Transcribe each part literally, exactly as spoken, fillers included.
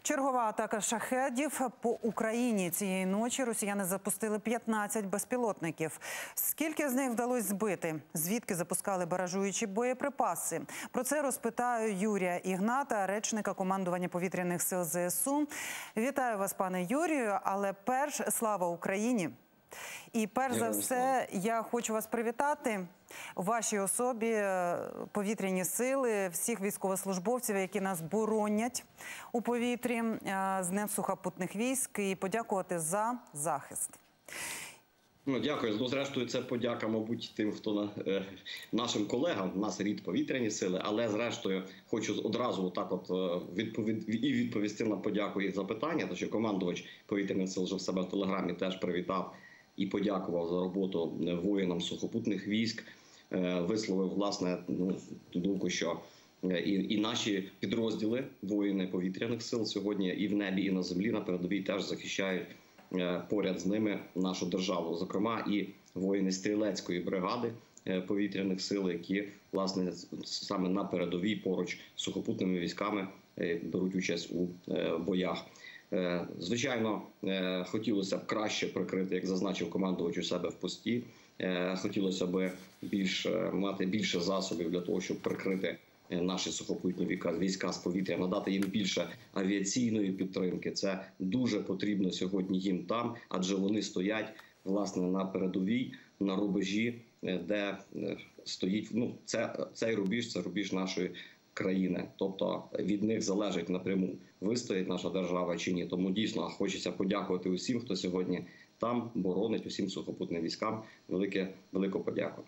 Чергова атака шахедів по Україні. Цієї ночі росіяни запустили п'ятнадцять безпілотників. Скільки з них вдалося збити? Звідки запускали баражуючі боєприпаси? Про це розпитаю Юрія Ігната, речника командування повітряних сил ЗСУ. Вітаю вас, пане Юрію, але перш слава Україні! І перш за все, я хочу вас привітати у вашій особі, повітряні сили, всіх військовослужбовців, які нас боронять у повітрі, з Днем сухопутних військ, і подякувати за захист. Ну, дякую. Ну, зрештою, це подяка, мабуть, тим, хто е, нашим колегам, в нас рід повітряні сили, але зрештою хочу одразу так от відповід і відповісти на подяку і запитання, тому що командувач повітряних сил вже в себе в телеграмі теж привітав і подякував за роботу воїнам сухопутних військ, е, висловив власне ну, думку, що і, і наші підрозділи воїни повітряних сил сьогодні і в небі, і на землі на передовій теж захищають поряд з ними нашу державу, зокрема і воїни стрілецької бригади повітряних сил, які власне саме на передовій поруч з сухопутними військами беруть участь у боях. Звичайно, хотілося б краще прикрити, як зазначив командувач, у себе в пості. Хотілося б більш мати більше засобів для того, щоб прикрити наші сухопутні війська з повітря, надати їм більше авіаційної підтримки. Це дуже потрібно сьогодні їм там, адже вони стоять власне на передовій, на рубежі, де стоїть, ну, це, цей рубіж, це рубіж нашої країни. Тобто від них залежить напряму, вистоїть наша держава чи ні. Тому дійсно хочеться подякувати усім, хто сьогодні там боронить, усім сухопутним військам. Велике, велику подяку.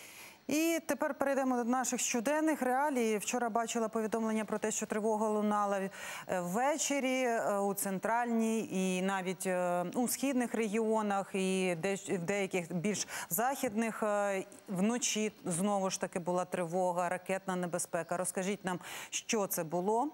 І тепер перейдемо до наших щоденних реалій. Вчора бачила повідомлення про те, що тривога лунала ввечері у центральній і навіть у східних регіонах, і в деяких більш західних. Вночі знову ж таки була тривога, ракетна небезпека. Розкажіть нам, що це було?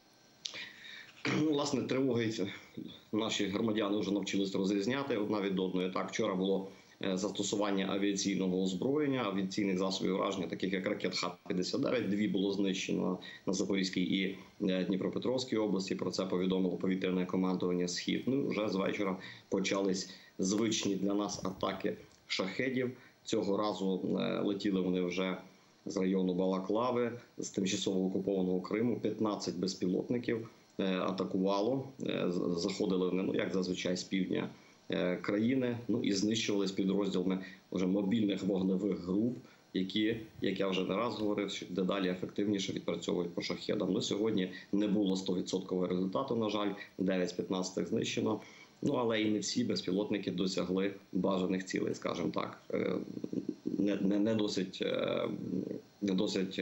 Ну, власне, тривоги наші громадяни вже навчились розрізняти одна від одної. Так, вчора було застосування авіаційного озброєння, авіаційних засобів ураження, таких як ракет Х п'ятдесят дев'ять. Дві було знищено на Запорізькій і Дніпропетровській області. Про це повідомило повітряне командування «Схід». Ну, вже з вечора почались звичні для нас атаки шахедів. Цього разу летіли вони вже з району Балаклави, з тимчасово окупованого Криму. п'ятнадцять безпілотників атакувало, заходили вони, ну, як зазвичай, з півдня країни, ну і знищували з підрозділами вже мобільних вогневих груп, які, як я вже не раз говорив, що дедалі ефективніше відпрацьовують по шахедам. Ну, сьогодні не було сто відсотків результату, на жаль, дев'ять з п'ятнадцяти знищено. Ну, але і не всі безпілотники досягли бажаних цілей, скажімо так. Не, не, не досить, не досить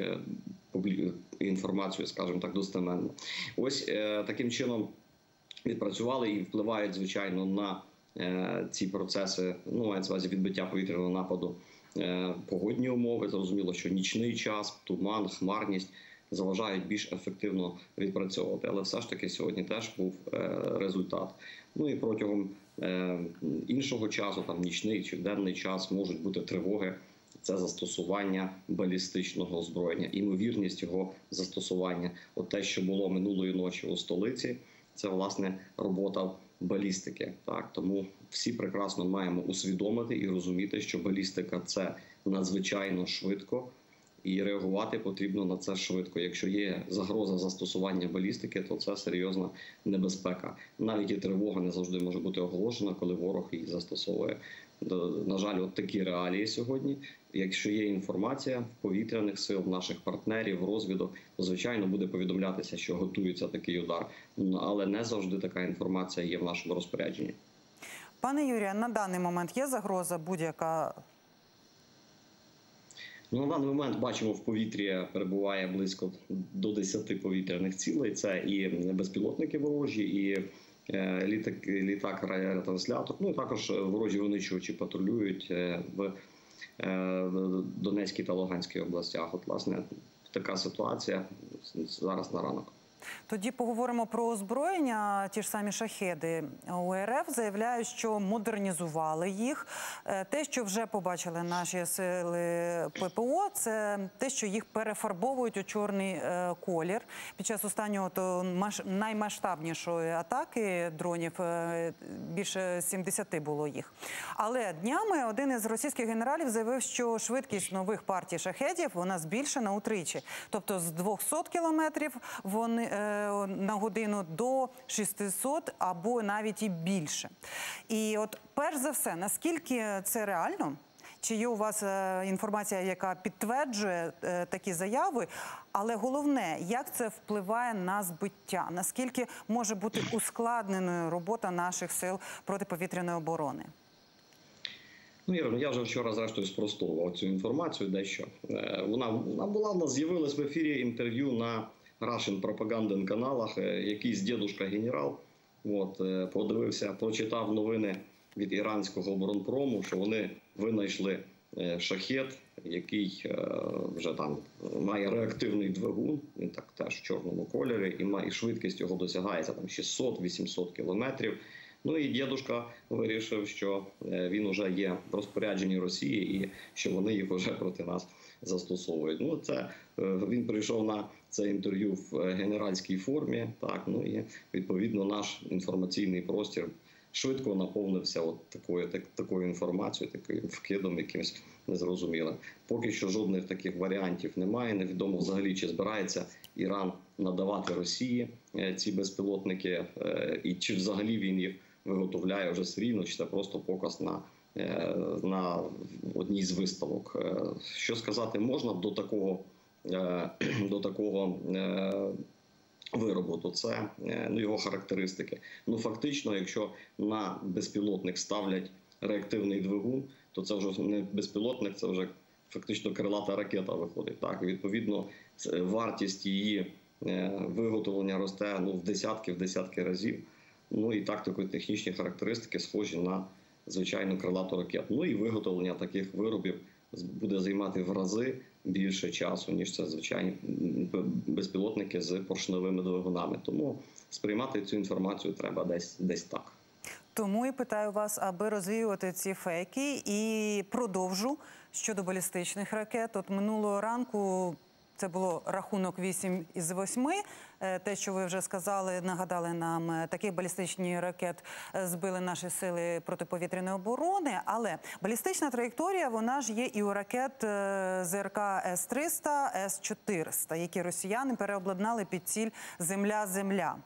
інформацію, скажімо так, достеменно. Ось таким чином відпрацювали і впливають, звичайно, на ці процеси, ну, мається на увазі відбиття повітряного нападу, погодні умови. Зрозуміло, що нічний час, туман, хмарність заважають більш ефективно відпрацьовувати. Але все ж таки сьогодні теж був результат. Ну і протягом іншого часу, там нічний чи денний час, можуть бути тривоги. Це застосування балістичного озброєння, імовірність його застосування. От те, що було минулої ночі у столиці, це, власне, робота балістики. Так? Тому всі прекрасно маємо усвідомити і розуміти, що балістика – це надзвичайно швидко, і реагувати потрібно на це швидко. Якщо є загроза застосування балістики, то це серйозна небезпека. Навіть і тривога не завжди може бути оголошена, коли ворог її застосовує. На жаль, от такі реалії сьогодні. Якщо є інформація в повітряних сил, наших партнерів, розвідок, то, звичайно, буде повідомлятися, що готується такий удар. Але не завжди така інформація є в нашому розпорядженні. Пане Юрію, на даний момент є загроза будь-яка? Ну, на даний момент, бачимо, в повітрі перебуває близько до десяти повітряних цілей. Це і безпілотники ворожі, і літак, літак радіотранслятор. Ну і також ворожі винищувачі патрулюють в Донецькій та Луганській областях. От, власне, така ситуація зараз на ранок. Тоді поговоримо про озброєння. Ті ж самі шахеди. У РФ заявляють, що модернізували їх. Те, що вже побачили наші сили ППО, це те, що їх перефарбовують у чорний колір. Під час останнього то наймасштабнішої атаки дронів, більше сімдесят було їх. Але днями один із російських генералів заявив, що швидкість нових партій шахедів вона збільшена утричі. Тобто з двохсот кілометрів вони, е, на годину до шістсот або навіть і більше. І от перш за все, наскільки це реально? Чи є у вас е, інформація, яка підтверджує е, такі заяви? Але головне, як це впливає на збиття? Наскільки може бути ускладненою робота наших сил протиповітряної оборони? Ну, Ірино, я вже вчора, зрештою, спростовував цю інформацію дещо. Вона, вона була, в нас з'явилась в ефірі інтерв'ю на Russian Propaganda каналах. Якийсь дідушка генерал от, подивився, прочитав новини від іранського оборонпрому, що вони винайшли шахед, який вже там має реактивний двигун, він так теж в чорному кольорі, і має, і швидкість його досягається там шістсот-вісімсот кілометрів. Ну і дідушка вирішив, що він вже є в розпорядженні Росії і що вони їх вже проти нас застосовують. Ну, це він прийшов на це інтерв'ю в генеральській формі, так, ну і відповідно наш інформаційний простір швидко наповнився от такою, так, такою інформацією, таким вкидом якимось незрозумілим. Поки що жодних таких варіантів немає. Невідомо взагалі, чи збирається Іран надавати Росії ці безпілотники, і чи взагалі він їх виготовляє вже серійно, чи це просто показ на, на одній з виставок. Що сказати можна до такого, до такого виробу, то це ну, його характеристики. Ну, фактично, якщо на безпілотник ставлять реактивний двигун, то це вже не безпілотник, це вже фактично крилата ракета виходить. Так, і відповідно, вартість її виготовлення росте ну, в десятки, в десятки разів. Ну і тактико-технічні характеристики схожі на звичайну крилату ракету. Ну і виготовлення таких виробів буде займати в рази більше часу, ніж це звичайні безпілотники з поршневими двигунами. Тому сприймати цю інформацію треба десь, десь так. Тому і питаю вас, аби розвіювати ці фейки, і продовжу щодо балістичних ракет. От минулого ранку це було рахунок вісім із восьми. Те, що ви вже сказали, нагадали нам, таких балістичних ракет збили наші сили протиповітряної оборони. Але балістична траєкторія, вона ж є і у ракет ЗРК С триста, С чотириста, які росіяни переобладнали під ціль «Земля-Земля».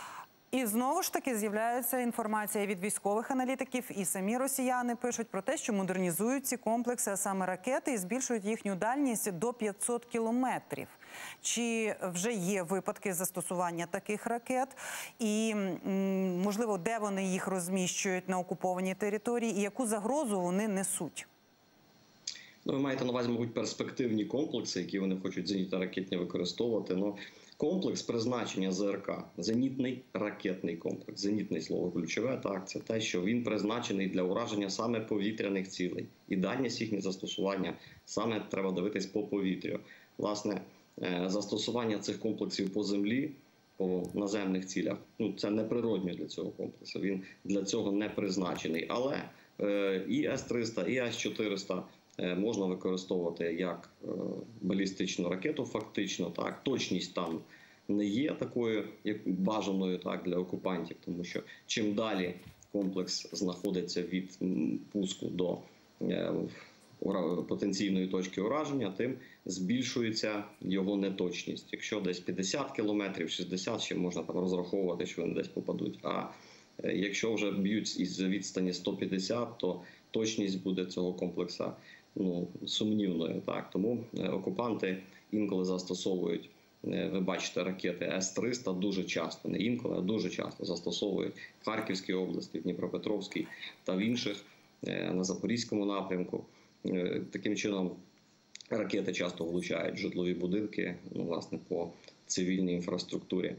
І знову ж таки з'являється інформація від військових аналітиків, і самі росіяни пишуть про те, що модернізують ці комплекси, а саме ракети, і збільшують їхню дальність до п'ятсот кілометрів. Чи вже є випадки застосування таких ракет? І, можливо, де вони їх розміщують на окупованій території, і яку загрозу вони несуть? Ну, ви маєте на увазі, мабуть, перспективні комплекси, які вони хочуть зенітно-ракетні використовувати. Ну, комплекс призначення ЗРК – зенітний ракетний комплекс. Зенітний слово ключове, так, це те, що він призначений для ураження саме повітряних цілей. І дальність їхнє застосування саме треба дивитись по повітрю. Власне, застосування цих комплексів по землі, по наземних цілях, ну, це не природньо для цього комплексу, він для цього не призначений. Але і С триста, і С чотириста можна використовувати як балістичну ракету, фактично, так. Точність там не є такою, як бажаною, так, для окупантів, тому що чим далі комплекс знаходиться від пуску до потенційної точки ураження, тим збільшується його неточність. Якщо десь п'ятдесят кілометрів, шістдесят, ще можна там розраховувати, що вони десь попадуть. А якщо вже б'ють із відстані сто п'ятдесят, то точність буде цього комплексу ну, сумнівною. Так. Тому окупанти інколи застосовують, ви бачите, ракети С триста дуже часто, не інколи, а дуже часто застосовують в Харківській області, в Дніпропетровській та в інших, на Запорізькому напрямку. Таким чином, ракети часто влучають житлові будинки, ну, власне, по цивільній інфраструктурі.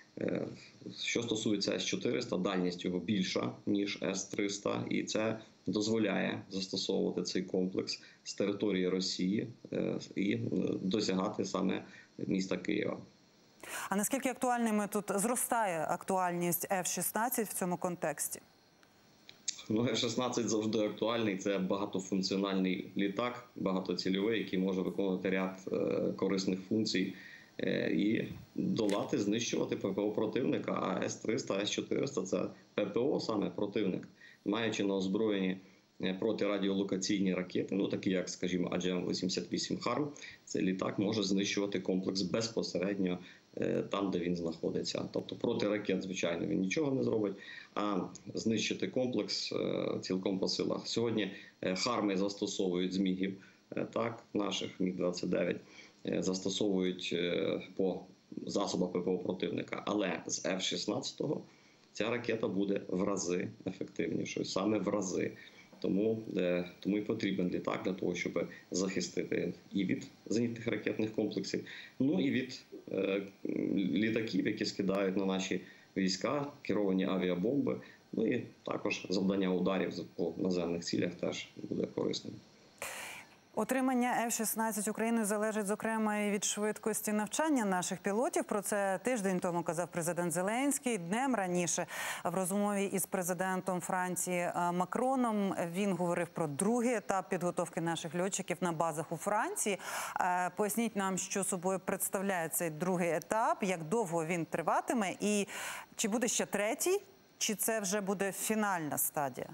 Що стосується С чотириста, дальність його більша, ніж С триста, і це дозволяє застосовувати цей комплекс з території Росії і досягати саме міста Києва. А наскільки актуальними тут зростає актуальність еф шістнадцять в цьому контексті? Ну, еф шістнадцять завжди актуальний. Це багатофункціональний літак, багатоцільовий, який може виконувати ряд е, корисних функцій е, і долати, знищувати ППО противника. А ес триста, ес чотириста – це ППО саме противник, маючи на озброєнні протирадіолокаційні ракети, ну такі як, скажімо, а джі ем вісімдесят вісім Харм, цей літак може знищувати комплекс безпосередньо там, де він знаходиться. Тобто проти ракет, звичайно, він нічого не зробить, а знищити комплекс цілком по силах. Сьогодні Харми застосовують змігів, так, наших міг двадцять дев'ять, застосовують по засобах ППО противника, але з еф шістнадцять ця ракета буде в рази ефективнішою, саме в рази. Тому, е, тому і потрібен літак для того, щоб захистити і від зенітних ракетних комплексів, ну і від е, літаків, які скидають на наші війська, керовані авіабомби. Ну і також завдання ударів по наземних цілях теж буде корисним. Отримання еф шістнадцять Україною залежить, зокрема, і від швидкості навчання наших пілотів. Про це тиждень тому казав президент Зеленський. Днем раніше в розмові із президентом Франції Макроном він говорив про другий етап підготовки наших льотчиків на базах у Франції. Поясніть нам, що собою представляє цей другий етап, як довго він триватиме і чи буде ще третій, чи це вже буде фінальна стадія?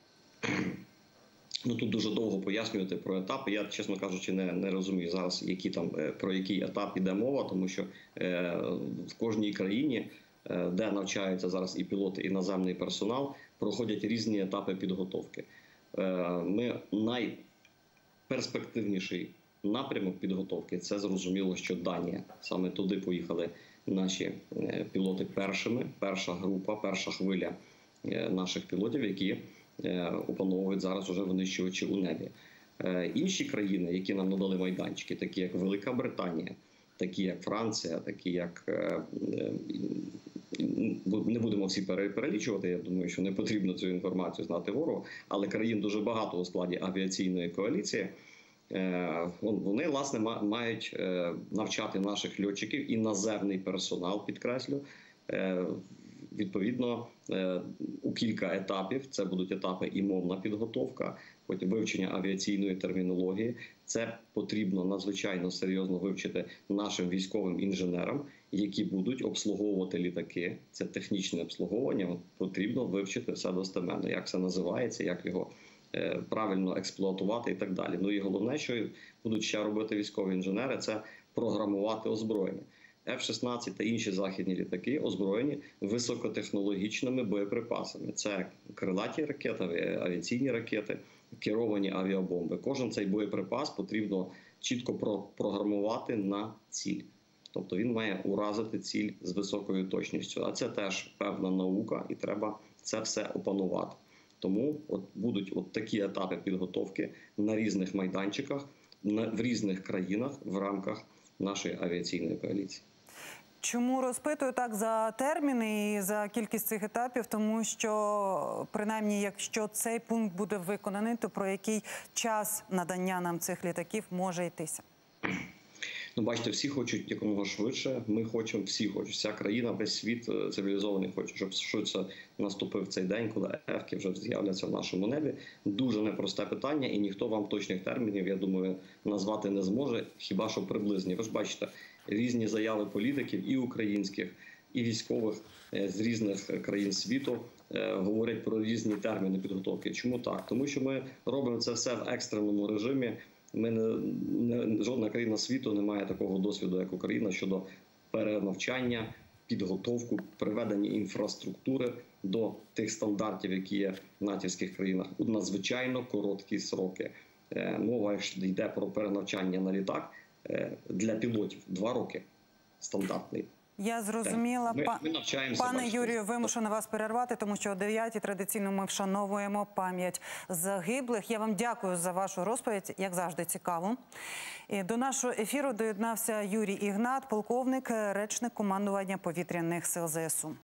Ну, тут дуже довго пояснювати про етапи. Я, чесно кажучи, не, не розумію зараз, які там, про який етап іде мова, тому що е, в кожній країні, е, де навчаються зараз і пілоти, і наземний персонал, проходять різні етапи підготовки. Е, ми найперспективніший напрямок підготовки – це зрозуміло, що Данія. Саме туди поїхали наші е, пілоти першими, перша група, перша хвиля е, наших пілотів, які опановують зараз уже винищувачі у небі. Інші країни, які нам надали майданчики, такі як Велика Британія, такі як Франція, такі як, не будемо всі перелічувати, я думаю, що не потрібно цю інформацію знати ворогу, але країн дуже багато у складі авіаційної коаліції, вони, власне, мають навчати наших льотчиків і наземний персонал, підкреслю, відповідно, у кілька етапів. Це будуть етапи і мовна підготовка, потім вивчення авіаційної термінології. Це потрібно надзвичайно серйозно вивчити нашим військовим інженерам, які будуть обслуговувати літаки. Це технічне обслуговування. Потрібно вивчити все достеменно, як це називається, як його правильно експлуатувати і так далі. Ну і головне, що будуть ще робити військові інженери, це програмувати озброєння. еф шістнадцять та інші західні літаки озброєні високотехнологічними боєприпасами. Це крилаті ракети, авіаційні ракети, керовані авіабомби. Кожен цей боєприпас потрібно чітко програмувати на ціль. Тобто він має уразити ціль з високою точністю. А це теж певна наука і треба це все опанувати. Тому от будуть от такі етапи підготовки на різних майданчиках, на, в різних країнах в рамках нашої авіаційної коаліції. Чому розпитую так за терміни і за кількість цих етапів? Тому що, принаймні, якщо цей пункт буде виконаний, то про який час надання нам цих літаків може йтися? Ну, бачите, всі хочуть якомога швидше. Ми хочемо, всі хочуть. Вся країна, весь світ цивілізований хоче, щоб швидше наступив цей день, коли ефки вже з'являться в нашому небі. Дуже непросте питання, і ніхто вам точних термінів, я думаю, назвати не зможе, хіба що приблизні. Ви ж бачите, різні заяви політиків, і українських, і військових з різних країн світу говорять про різні терміни підготовки. Чому так? Тому що ми робимо це все в екстреному режимі. Ми не, не, жодна країна світу не має такого досвіду, як Україна, щодо перенавчання, підготовку, приведення інфраструктури до тих стандартів, які є в натівських країнах, у надзвичайно короткі сроки. Мова йде про перенавчання на літак для пілотів. Два роки стандартний. Я зрозуміла. Ми, ми навчаємося. Пане бачите. Юрію, вимушена вас перервати, тому що о дев'ятій традиційно ми вшановуємо пам'ять загиблих. Я вам дякую за вашу розповідь, як завжди, цікаво. І до нашого ефіру доєднався Юрій Ігнат, полковник, речник командування повітряних сил зе ес у.